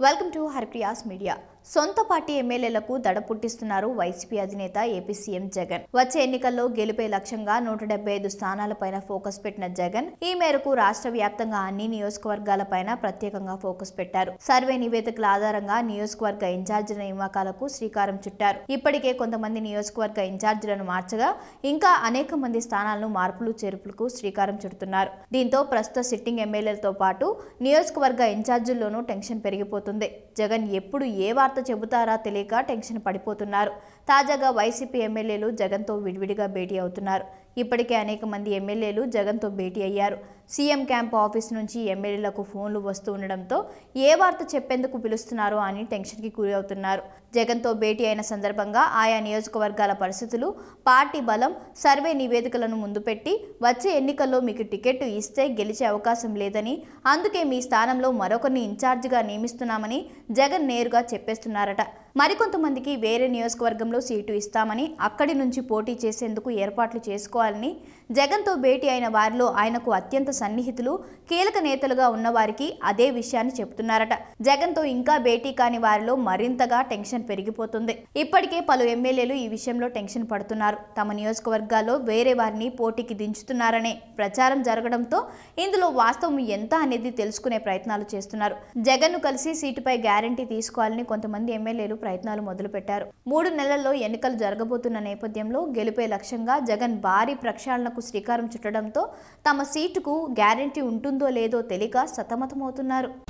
Welcome to Haripriya's media. సొంత party ఎమ్మెల్యేలకు దడ పుట్టిస్తున్నారు వైసీపీ అధినేత ఏపీ సీఎం జగన్. వచ్చే ఎన్నికల్లో గెలుపే లక్ష్యంగా 175 స్థానాలపైన ఫోకస్ పెట్టిన జగన్ ఈ మేరకు రాష్ట్ర వ్యాప్తంగా అన్ని నియోజకవర్గాలపైన ప్రత్యేకంగా ఫోకస్ పెట్టారు. సర్వే నివేదికల ఆధారంగా నియోజకవర్గ ఇన్ఛార్జీల నియామకాలకు శ్రీకారం చుట్టారు. ఇప్పటికే కొంతమంది నియోజకవర్గ ఇన్ఛార్జీలను మార్చగా ఇంకా అనేక మంది స్థానాలను మార్పులు చేర్పులకు శ్రీకారం చుడుతున్నారు. దీంతో ప్రస్తుత సిట్టింగ్ ఎమ్మెల్యేలతో పాటు నియోజకవర్గ ఇన్ఛార్జీల్లోనూ టెన్షన్ పెరిగిపోతుంది. జగన్ ఎప్పుడు ఏ వార్త చెబుతారా తెలియక టెన్షన్ పడిపోతున్నారు. తాజాగా వైసీపీ ఎమ్మెల్యేలు జగన్తో విడివిడిగా భేటీ అవుతున్నారు. ఇప్పటికే అనేక మంది ఎమ్మెల్యేలు జగన్తో భేటీ అయ్యారు. సీఎం క్యాంప్ ఆఫీస్ నుంచి ఎమ్మెల్యేలకు ఫోన్లు వస్తూ ఉండడంతో ఏ వార్త చెప్పేందుకు పిలుస్తున్నారో అని టెన్షన్కి గురి అవుతున్నారు. జగన్తో భేటీ అయిన సందర్భంగా ఆయా నియోజకవర్గాల పరిస్థితులు, పార్టీ బలం, సర్వే నివేదికలను ముందు పెట్టి వచ్చే ఎన్నికల్లో మీకు టికెట్ ఇస్తే గెలిచే అవకాశం లేదని, అందుకే మీ స్థానంలో మరొకరిని ఇన్ఛార్జిగా నియమిస్తున్నామని జగన్ నేరుగా చెప్పేస్తున్నారట. మరికొంతమందికి వేరే నియోజకవర్గంలో సీటు ఇస్తామని, అక్కడి నుంచి పోటీ చేసేందుకు ఏర్పాట్లు చేసుకోవాలని జగన్తో భేటీ అయిన వారిలో ఆయనకు అత్యంత సన్నిహితులు, కీలక నేతలుగా ఉన్నవారికి అదే విషయాన్ని చెబుతున్నారట. జగన్తో ఇంకా భేటీ కాని వారిలో మరింతగా టెన్షన్ పెరిగిపోతుంది. ఇప్పటికే పలు ఎమ్మెల్యేలు ఈ విషయంలో టెన్షన్ పడుతున్నారు. తమ నియోజకవర్గాల్లో వేరే వారిని పోటీకి దించుతున్నారనే ప్రచారం జరగడంతో ఇందులో వాస్తవం ఎంత అనేది తెలుసుకునే ప్రయత్నాలు చేస్తున్నారు. జగన్ను కలిసి సీటుపై గ్యారంటీ తీసుకోవాలని కొంతమంది ఎమ్మెల్యేలు ప్రయత్నాలు మొదలుపెట్టారు. 3 నెలల్లో ఎన్నికలు జరగబోతున్న నేపథ్యంలో గెలుపే లక్ష్యంగా జగన్ భారీ ప్రక్షాళనకు శ్రీకారం చుట్టడంతో తమ సీటుకు గ్యారంటీ ఉంటుందో లేదో తెలియక సతమతమవుతున్నారు.